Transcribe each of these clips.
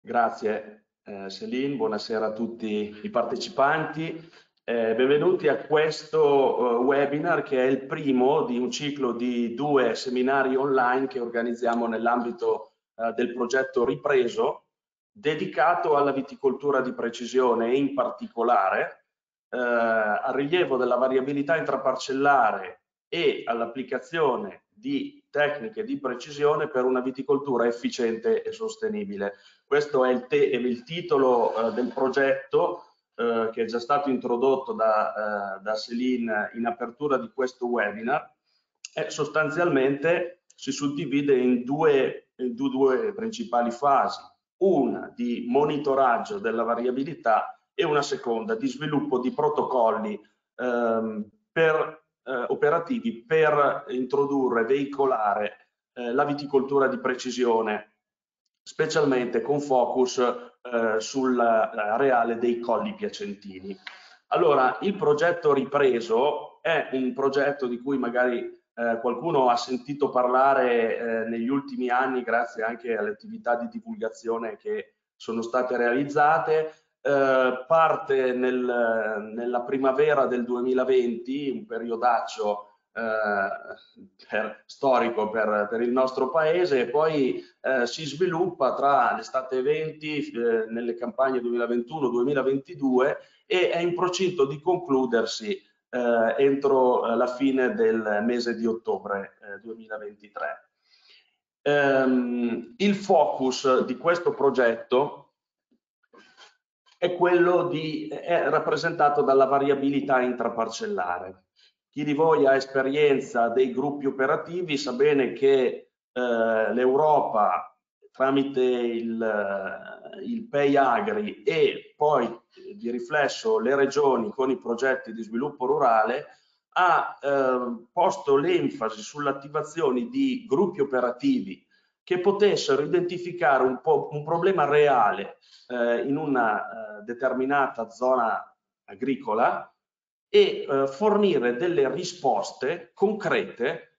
Grazie Céline, buonasera a tutti i partecipanti. Benvenuti a questo webinar che è il primo di un ciclo di 2 seminari online che organizziamo nell'ambito del progetto Ripreso, dedicato alla viticoltura di precisione e in particolare al rilievo della variabilità intraparcellare e all'applicazione di tecniche di precisione per una viticoltura efficiente e sostenibile. Questo è il titolo del progetto che è già stato introdotto da Céline in apertura di questo webinar e sostanzialmente si suddivide in due principali fasi, una di monitoraggio della variabilità e una seconda di sviluppo di protocolli operativi per introdurre e veicolare la viticoltura di precisione, specialmente con focus sull'areale dei Colli Piacentini. Allora, il progetto Ripreso è un progetto di cui magari qualcuno ha sentito parlare negli ultimi anni grazie anche alle attività di divulgazione che sono state realizzate. Parte nella primavera del 2020, un periodaccio storico per il nostro paese, e poi si sviluppa tra l'estate 20 nelle campagne 2021-2022 e è in procinto di concludersi entro la fine del mese di ottobre 2023. Il focus di questo progetto è rappresentato dalla variabilità intraparcellare. Chi di voi ha esperienza dei gruppi operativi sa bene che l'Europa, tramite il PEI Agri e poi di riflesso le regioni con i progetti di sviluppo rurale, ha posto l'enfasi sull'attivazione di gruppi operativi che potessero identificare un problema reale in una determinata zona agricola e fornire delle risposte concrete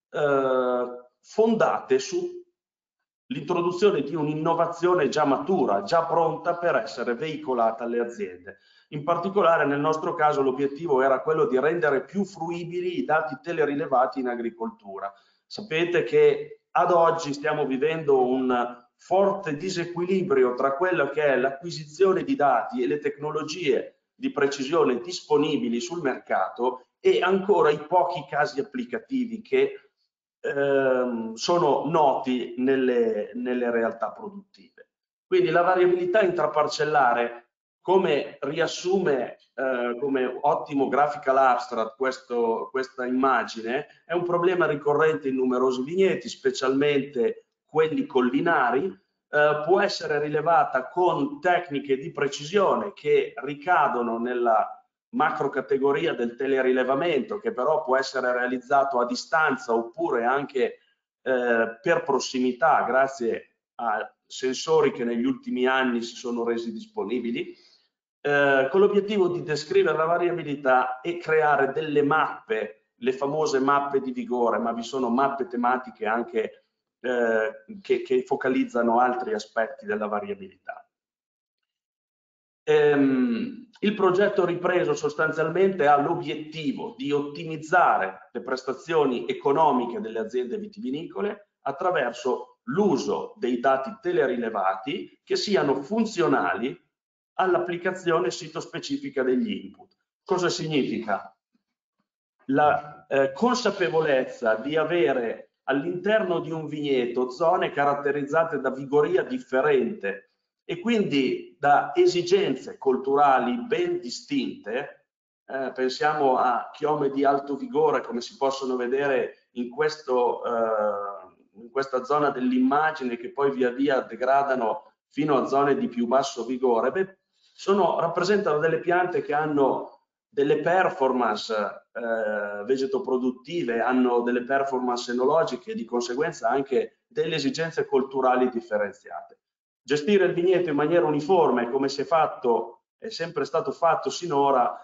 fondate sull'introduzione di un'innovazione già matura, già pronta per essere veicolata alle aziende. In particolare nel nostro caso l'obiettivo era quello di rendere più fruibili i dati telerilevati in agricoltura. Sapete che ad oggi stiamo vivendo un forte disequilibrio tra quello che è l'acquisizione di dati e le tecnologie di precisione disponibili sul mercato e ancora i pochi casi applicativi che sono noti nelle realtà produttive. Quindi la variabilità intraparcellare, come riassume come ottimo graphical abstract questa immagine, è un problema ricorrente in numerosi vigneti, specialmente quelli collinari. Può essere rilevata con tecniche di precisione che ricadono nella macro categoria del telerilevamento, che però può essere realizzato a distanza oppure anche per prossimità grazie a sensori che negli ultimi anni si sono resi disponibili, con l'obiettivo di descrivere la variabilità e creare delle mappe, le famose mappe di vigore, ma vi sono mappe tematiche anche che focalizzano altri aspetti della variabilità. Il progetto Ripreso sostanzialmente ha l'obiettivo di ottimizzare le prestazioni economiche delle aziende vitivinicole attraverso l'uso dei dati telerilevati che siano funzionali all'applicazione sito-specifica degli input. Cosa significa? La consapevolezza di avere all'interno di un vigneto zone caratterizzate da vigoria differente e quindi da esigenze culturali ben distinte. Pensiamo a chiome di alto vigore, come si possono vedere in questa zona dell'immagine, che poi via via degradano fino a zone di più basso vigore. Beh, rappresentano delle piante che hanno delle performance vegetoproduttive, hanno delle performance enologiche e di conseguenza anche delle esigenze culturali differenziate. Gestire il vigneto in maniera uniforme, come si è fatto, è sempre stato fatto sinora,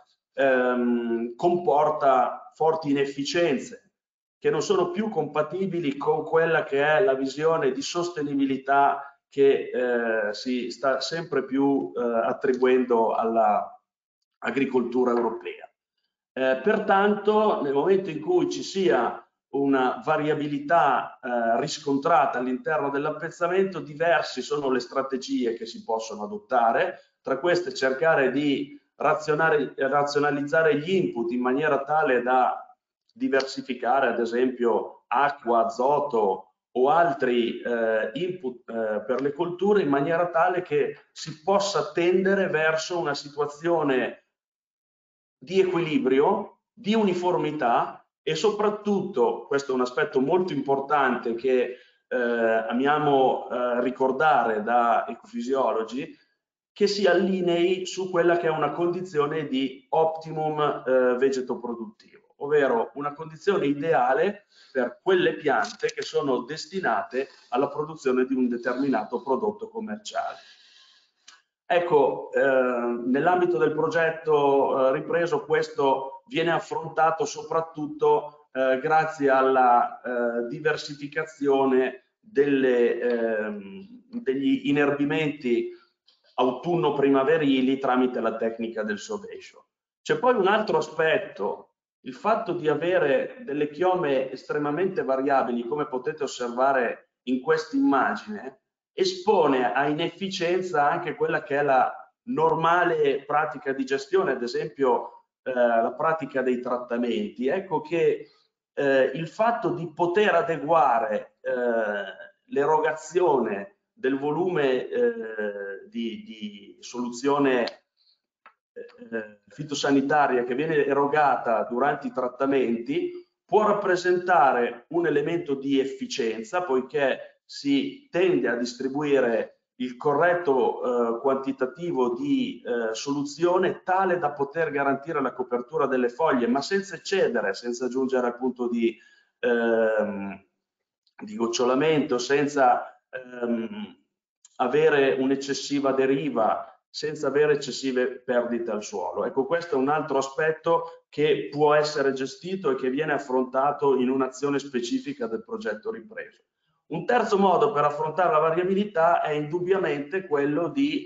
comporta forti inefficienze che non sono più compatibili con quella che è la visione di sostenibilità che si sta sempre più attribuendo all'agricoltura europea. Pertanto, nel momento in cui ci sia una variabilità riscontrata all'interno dell'appezzamento, diverse sono le strategie che si possono adottare. Tra queste cercare di razionalizzare gli input in maniera tale da diversificare, ad esempio, acqua, azoto o altri input per le colture, in maniera tale che si possa tendere verso una situazione di equilibrio, di uniformità e soprattutto, questo è un aspetto molto importante che amiamo ricordare da ecofisiologi, che si allinei su quella che è una condizione di optimum vegetoproduttivo, ovvero una condizione ideale per quelle piante che sono destinate alla produzione di un determinato prodotto commerciale. Ecco, nell'ambito del progetto Ripreso questo viene affrontato soprattutto grazie alla diversificazione degli inerbimenti autunno-primaverili tramite la tecnica del sovescio. C'è poi un altro aspetto, il fatto di avere delle chiome estremamente variabili, come potete osservare in questa immagine, espone a inefficienza anche quella che è la normale pratica di gestione, ad esempio la pratica dei trattamenti. Ecco che il fatto di poter adeguare l'erogazione del volume di soluzione fitosanitaria che viene erogata durante i trattamenti può rappresentare un elemento di efficienza, poiché si tende a distribuire il corretto quantitativo di soluzione tale da poter garantire la copertura delle foglie, ma senza eccedere, senza giungere al punto di gocciolamento, senza avere un'eccessiva deriva, senza avere eccessive perdite al suolo. Ecco, questo è un altro aspetto che può essere gestito e che viene affrontato in un'azione specifica del progetto Ripreso. Un terzo modo per affrontare la variabilità è indubbiamente quello di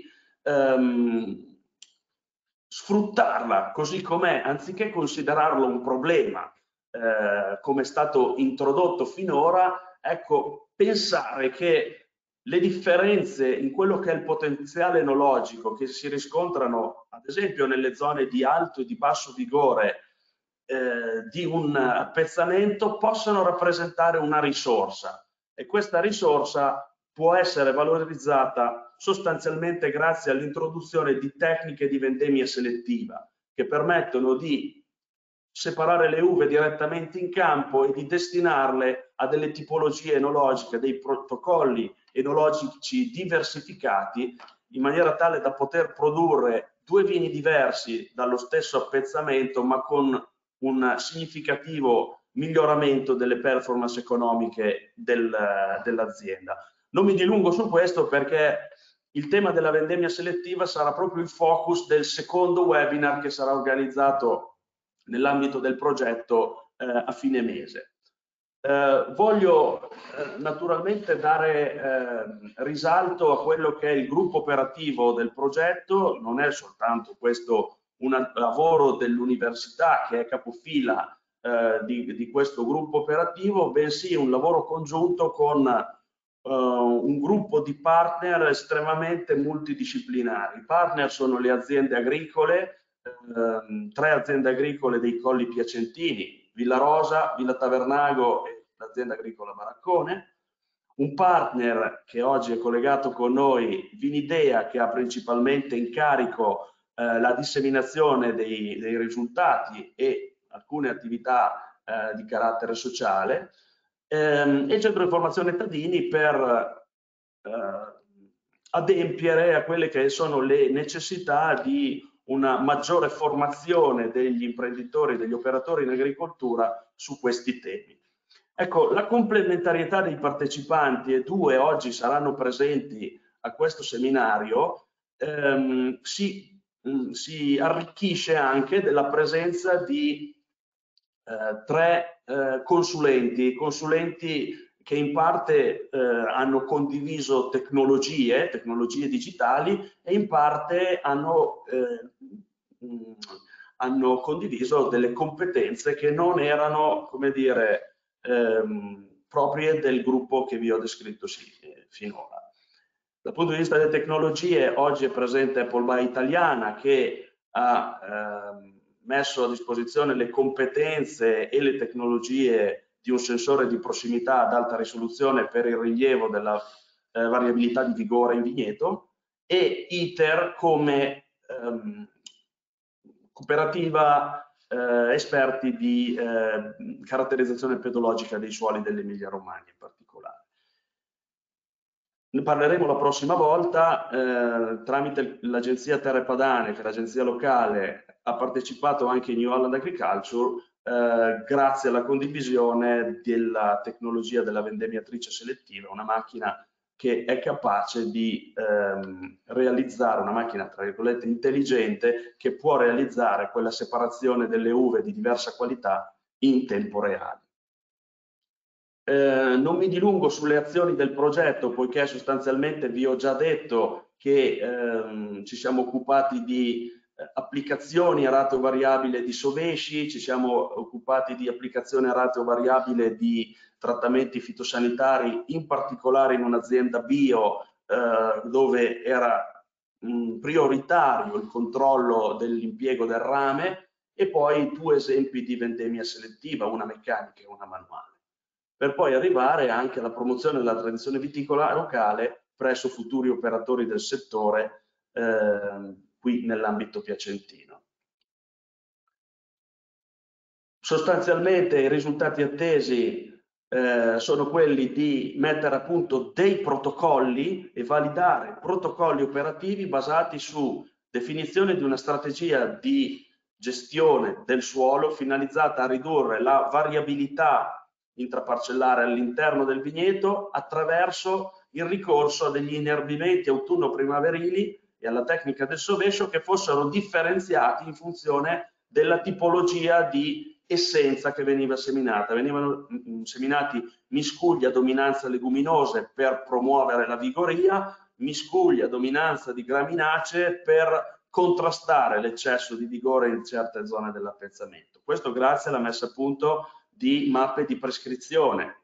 sfruttarla così com'è, anziché considerarlo un problema come è stato introdotto finora. Ecco, pensare che le differenze in quello che è il potenziale enologico che si riscontrano ad esempio nelle zone di alto e di basso vigore di un appezzamento possono rappresentare una risorsa, e questa risorsa può essere valorizzata sostanzialmente grazie all'introduzione di tecniche di vendemmia selettiva che permettono di separare le uve direttamente in campo e di destinarle a delle tipologie enologiche, dei protocolli enologici diversificati, in maniera tale da poter produrre due vini diversi dallo stesso appezzamento, ma con un significativo miglioramento delle performance economiche dell'azienda. Non mi dilungo su questo perché il tema della vendemmia selettiva sarà proprio il focus del secondo webinar che sarà organizzato nell'ambito del progetto a fine mese. Voglio naturalmente dare risalto a quello che è il gruppo operativo del progetto. Non è soltanto questo un lavoro dell'università che è capofila di questo gruppo operativo, bensì un lavoro congiunto con un gruppo di partner estremamente multidisciplinari. I partner sono le aziende agricole, 3 aziende agricole dei Colli Piacentini, Villa Rosa, Villa Tavernago e l'azienda agricola Baraccone. Un partner che oggi è collegato con noi, Vinidea, che ha principalmente in carico la disseminazione dei risultati e alcune attività di carattere sociale, e il Centro di Informazione Tadini per adempiere a quelle che sono le necessità di una maggiore formazione degli imprenditori, degli operatori in agricoltura su questi temi. Ecco, la complementarietà dei partecipanti, e 2 oggi saranno presenti a questo seminario, si arricchisce anche della presenza di 3 consulenti che in parte hanno condiviso tecnologie digitali e in parte hanno condiviso delle competenze che non erano, come dire, proprie del gruppo che vi ho descritto finora. Dal punto di vista delle tecnologie, oggi è presente Apple Buy Italiana che ha messo a disposizione le competenze e le tecnologie di un sensore di prossimità ad alta risoluzione per il rilievo della variabilità di vigore in vigneto, e ITER come cooperativa esperti di caratterizzazione pedologica dei suoli dell'Emilia Romagna in particolare. Ne parleremo la prossima volta. Tramite l'agenzia Terre Padane, che è l'agenzia locale, ha partecipato anche New Holland Agriculture grazie alla condivisione della tecnologia della vendemmiatrice selettiva, una macchina che è capace di realizzare, una macchina tra virgolette intelligente, che può realizzare quella separazione delle uve di diversa qualità in tempo reale. Non mi dilungo sulle azioni del progetto, poiché sostanzialmente vi ho già detto che ci siamo occupati di applicazioni a ratio variabile di sovesci, ci siamo occupati di applicazioni a ratio variabile di trattamenti fitosanitari, in particolare in un'azienda bio dove era prioritario il controllo dell'impiego del rame, e poi 2 esempi di vendemmia selettiva, una meccanica e una manuale, per poi arrivare anche alla promozione della tradizione viticola locale presso futuri operatori del settore qui nell'ambito piacentino. Sostanzialmente i risultati attesi sono quelli di mettere a punto dei protocolli e validare protocolli operativi basati su definizione di una strategia di gestione del suolo finalizzata a ridurre la variabilità intraparcellare all'interno del vigneto attraverso il ricorso a degli inerbimenti autunno-primaverili e alla tecnica del sovescio che fossero differenziati in funzione della tipologia di essenza che veniva seminata. Venivano seminati miscugli a dominanza leguminose per promuovere la vigoria, miscugli a dominanza di graminacee per contrastare l'eccesso di vigore in certe zone dell'appezzamento. Questo grazie alla messa a punto di mappe di prescrizione.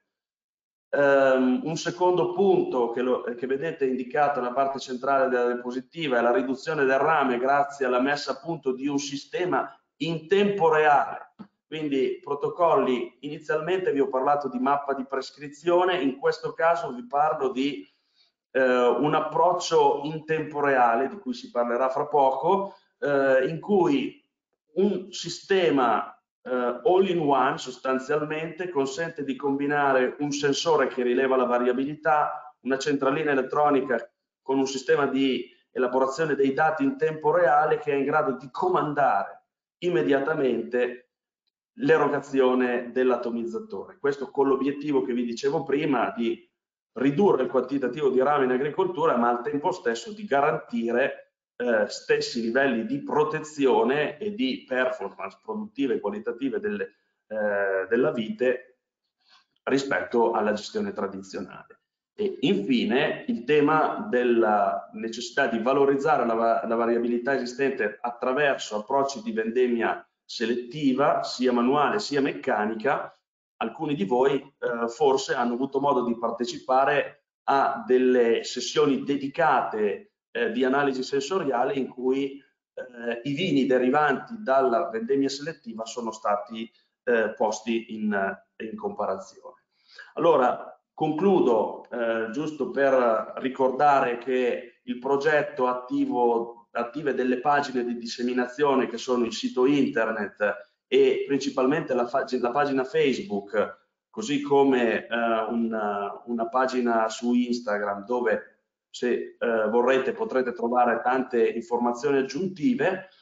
Un secondo punto che vedete indicato nella parte centrale della diapositiva è la riduzione del rame grazie alla messa a punto di un sistema in tempo reale. Quindi protocolli, inizialmente vi ho parlato di mappa di prescrizione, in questo caso vi parlo di un approccio in tempo reale, di cui si parlerà fra poco, in cui un sistema all-in-one sostanzialmente consente di combinare un sensore che rileva la variabilità, una centralina elettronica con un sistema di elaborazione dei dati in tempo reale che è in grado di comandare immediatamente l'erogazione dell'atomizzatore. Questo con l'obiettivo che vi dicevo prima di ridurre il quantitativo di rame in agricoltura, ma al tempo stesso di garantire stessi livelli di protezione e di performance produttive e qualitative della vite rispetto alla gestione tradizionale. E infine il tema della necessità di valorizzare la variabilità esistente attraverso approcci di vendemmia selettiva, sia manuale sia meccanica. Alcuni di voi forse hanno avuto modo di partecipare a delle sessioni dedicate di analisi sensoriale in cui i vini derivanti dalla vendemmia selettiva sono stati posti in comparazione. Allora, concludo giusto per ricordare che il progetto attive delle pagine di disseminazione che sono il sito internet e principalmente la pagina Facebook, così come una pagina su Instagram dove se vorrete potrete trovare tante informazioni aggiuntive.